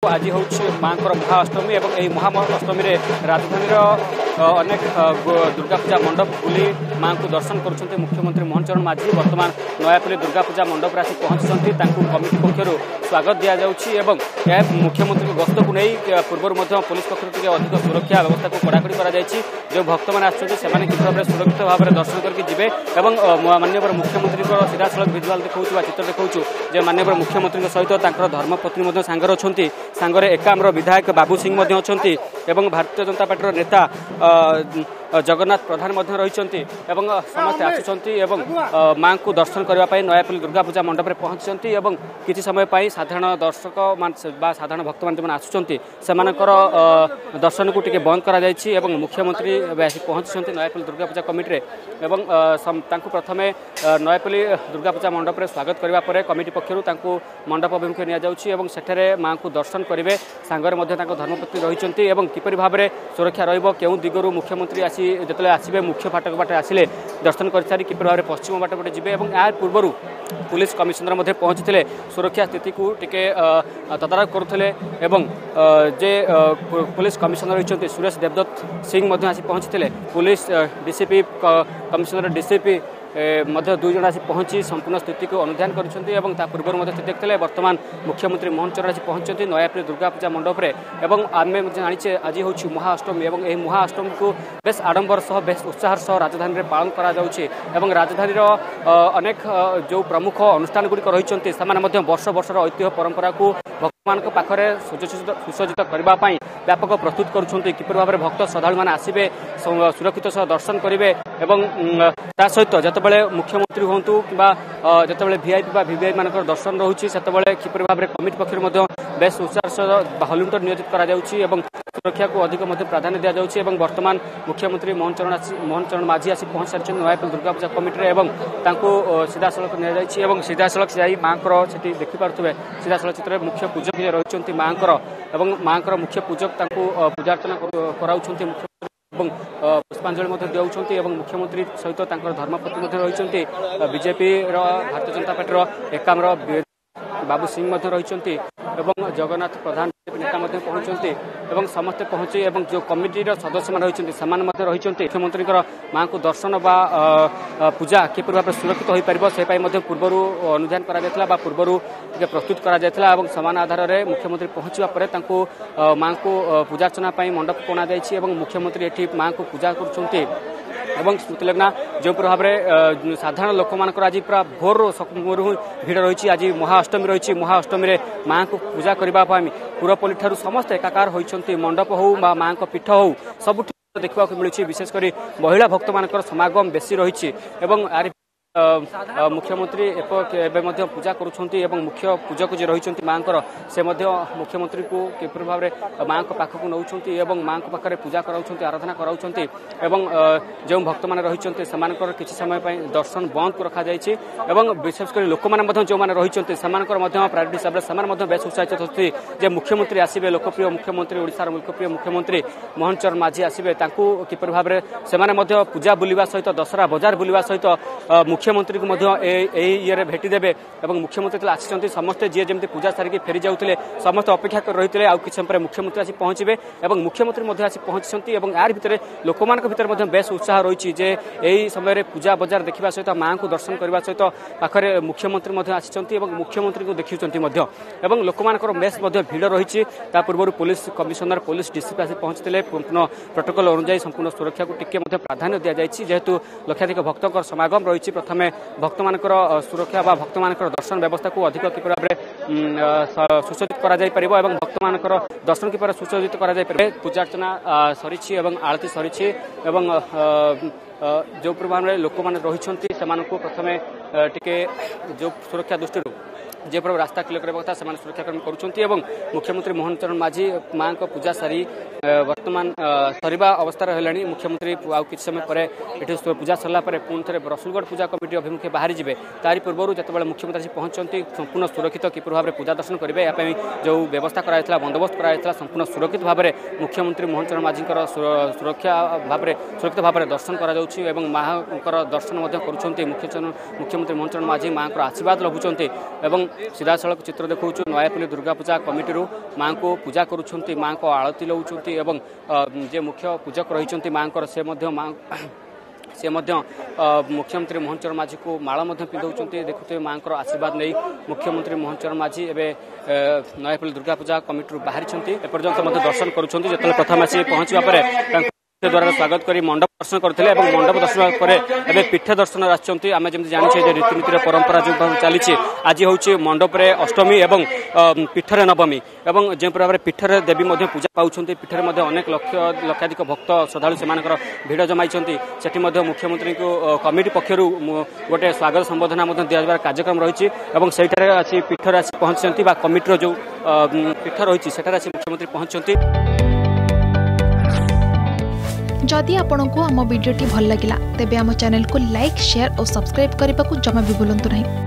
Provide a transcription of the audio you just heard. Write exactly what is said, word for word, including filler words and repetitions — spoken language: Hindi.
आज हूँ माँ महाअष्टमी और यही महाअष्टमी राजधानी अनेक दुर्गा पूजा मंडप बुली माँ को दर्शन कर मुख्यमंत्री मोहन चरण माझी बर्तमान नयापल्ली दुर्गा पूजा मंडप आसी पहुंची कमिटी पक्षर स्वागत दि जाऊँगी मुख्यमंत्री गस्त को नहीं पूर्व पुलिस पक्ष अधिक सुरक्षा व्यवस्था को कड़ाकड़ी कर जो भक्त मैंने आसने किभली सुरक्षित भाव में दर्शन करके जी माननीय मुख्यमंत्री सीधा सड़क भिजुआल देखा चित्र देखा माननीय मुख्यमंत्री सहित धर्मपत्नी सांगर अच्छा सांगरे एकाम्र विधायक बाबू सिंह अच्छा भारतीय जनता पार्टी नेता जगन्नाथ प्रधान रही समस्ते आसुँच माँ को दर्शन करने नयापल्ली दुर्गा पूजा मंडप में पहुंची किसी समय साधारण दर्शक साधारण भक्त मैंने आसुँच से दर्शन को टिके बंद कर मुख्यमंत्री पहुंची नयापल्ली दुर्गा पूजा कमिटी प्रथम नयापल्ली दुर्गा पूजा मंडप में स्वागत करने कमिटी पक्षर मंडप अभिमुखे नि माँ को दर्शन करेंगे सांगरे धर्मपत्नी रही किपर भाव में सुरक्षा रहा दिगरू मुख्यमंत्री आसी जो आसवे मुख्य फाटक बाटे आसिले दर्शन कर सारी किपर भाव में पश्चिम बाट पटे जी यार पूर्व पुलिस कमिशनर पहुंची सुरक्षा स्थिति को टिके तदारख करुले जे पुलिस कमिशनर रही सुरेश देवदत्त सिंह आसी पहुंची पुलिस डीसीपी कमिशनर डीसीपी मध्य दुई जन आसी पहुंची संपूर्ण स्थिति को अनुधान कर पूर्व स्थिति देखते बर्तमान मुख्यमंत्री मोहन चरण आसी पहुंचती नयापल्ली दुर्गा पूजा मंडप में आम जाचे आज हूँ महाअष्टमी और यह महाअष्टमी को बेस आडंबर सह बेस उत्साह सह राजधानी में पालन कर राजधानी अनेक जो प्रमुख अनुष्ठान गुड़िक रही वर्ष वर्षर ऐतिह्य परंपरा को भक्त मान पाखे सुसज्जित करने व्यापक प्रस्तुत करुँच किपर भाव में भक्त श्रद्धा मैंने आसवे सुरक्षित सह दर्शन करेंगे सहित जिते मुख्यमंत्री हूँ कि जिते वीआईपी वीवीआई मान दर्शन रोचे से किपर भाव में कमिटी पक्ष बेस उत्साह हॉलंटर नियोजित कर सुरक्षा को अधिक प्राधान्य दि जाऊँगी बर्तमान मुख्यमंत्री मोहन चरण मोहन चरण माझी आसी पहुंच सारी नयापल्ली दुर्गा पूजा कमिटी सीधा सड़क नि सीधा सड़क जा माँ से देखिपे सीधा सड़क चित्र मुख्य पूजक रही माँ माँ मुख्य पूजक पूजार्चना कराऊँ पुष्पांजलि दिखाई मुख्यमंत्री सहित धर्मपत्नी रही बीजेपी भारतीय जनता पार्टी एकाम्र बाबू सिंह रही जगन्नाथ प्रधान नेता पहुंचते समस्ते पहुंचे जो कमिटीर सदस्य मैंने रही रही मुख्यमंत्री माँ को दर्शन व पूजा किपर भाव सुरक्षित हो पार से पूर्वर अनुधान कर पूर्वर प्रस्तुत कर समान आधार में मुख्यमंत्री पहुंचा माँ को पूजार्चना मंडप को अणाई मुख्यमंत्री ये माँ को पूजा कर स्मृतिलग्ना जो भाव में साधारण लोक मान आज पूरा भोर भिड़ रही आज महाअष्टमी रही महाअष्टमी में माँ को पूजा करने पुरपल्ली ठार समस्त एकाकार होती मंडप हो माँ को पीठ हो सब देखा मिली विशेषकर महिला भक्त मान समागम बेसी रही मुख्यमंत्री पूजा करुँच मुख्य पूजक जो रही माँ से मुख्यमंत्री को किपर भाव में माँ पाखक नौ माँ पाखे पूजा कराऊँ आराधना कराऊँ जो भक्त मैंने रही किसी समय दर्शन बंद को रखा जाए विशेषकर लोक मैंने जो मैंने रही प्रायोरिटी हिसाब से बेस उत्साहित होती मुख्यमंत्री आसवे लोकप्रिय मुख्यमंत्री ओडिशार लोकप्रिय मुख्यमंत्री मोहन चरण माझी आसवे किपर भाव में पूजा बुलवा सहित दशहरा बजार बुलवा सहित मुख्यमंत्री को ये भेटिदेवे मुख्यमंत्री आसी समस्ते जी जमी पूजा सारिकी फेरी जाते समस्त अपेक्षा कर रही है कि समय मुख्यमंत्री आसी पहुंचे और मुख्यमंत्री आसी पहुंची यार भितर लोक मान भर बेस उत्साह रही है यही समय पूजा बजार देखा सहित माँ को दर्शन करने सहित पाखे मुख्यमंत्री आसी मुख्यमंत्री को देखुं लोक मान बेस भिड़ रही पूर्व पुलिस कमिशनर पुलिस डीसीपी आसी पहुंचते पूर्ण प्रोटोकॉल अनुଯାयी संपूर्ण सुरक्षा को टिके प्राधान्य दि जाए जेहेतु लक्षाधिक भक्तों समागम रही प्रथम भक्त मान सुरक्षा व भक्त मान दर्शन व्यवस्था को अधिक किपर भाव में सुसज्जित कर भक्त मान दर्शन किपर सुसज्जित कर पूजार्चना सरी आरती सरी जो प्रभाव में लोक मैंने रही प्रथम टिके जो सुरक्षा दृष्टि जे प्रभु रास्ता क्लियर करने कथा से सुरक्षाकरण करुँच मुख्यमंत्री मोहन चरण माझी माँ को पूजा सारी वर्तमान सरिबा अवस्था है मुख्यमंत्री आउ कि समय पर ये पूजा सरला पुणी थे रसुलगढ़ पूजा कमिटी अभिमुखे बाहरी जी तारी पूर्व जो मुख्यमंत्री पहुंचती संपूर्ण सुरक्षित किपर भाव में पूजा दर्शन करेंगे यापाई जो व्यवस्था कराइला बंदोबस्त कराइला संपूर्ण सुरक्षित भाव में मुख्यमंत्री मोहन चरण माझी सुरक्षा भाव में सुरक्षित भाव में दर्शन कर माँ दर्शन कर मुख्यमंत्री मोहन चरण माझी माँ आशीर्वाद लभुंट सीधा सड़क चित्र देखु नयापल्ली दुर्गा पूजा कमिटी माँ को पूजा करुँच माँ को आलती लौंट एवं जे मुख्य पूजक रही माँ से माँ से मुख्यमंत्री मोहन चरण माझी को माला पिंधाऊँ देखुए माँ आशीर्वाद नहीं मुख्यमंत्री मोहन चरण माझी एवं नयापल्ली दुर्गा पूजा कमिटी बाहरी एपर्यंत दर्शन करुँच प्रथम आसी पहुँचा द्वारा स्वागत कर मंडप दर्शन करते मंडप दर्शन पर पीठ दर्शन आसमें आम जमी जाने रीतिनीतिर परंपरा जो चली आज हूँ मंडप रे अष्टमी एवं पीठरे नवमी एवं जो भाव में पीठरे देवी पूजा पाँच पीठरे अनेक लक्ष लक्षाधिक भक्त श्रद्धा से भिड़ जमाई से मुख्यमंत्री को कमिटी पक्षर गोटे स्वागत संबोधना दिजार कार्यक्रम रही है पीठर आसी पहुंचती कमिटर जो पीठ रही है मुख्यमंत्री पहुंचती। जदि आपंक आम भिडी भल लगा तेब आम चैनल को लाइक शेयर और सब्सक्राइब करने को जमा भी भूलु नहीं।